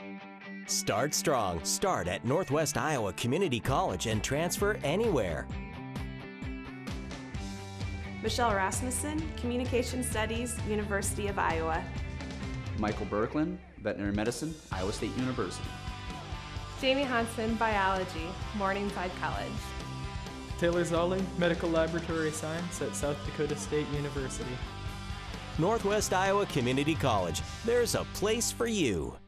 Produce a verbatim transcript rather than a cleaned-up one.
Start strong. Start at Northwest Iowa Community College and transfer anywhere. Michelle Rasmussen, Communication Studies, University of Iowa. Michael Berklin, Veterinary Medicine, Iowa State University. Jamie Hansen, Biology, Morningside College. Taylor Zolli, Medical Laboratory Science at South Dakota State University. Northwest Iowa Community College. There's a place for you.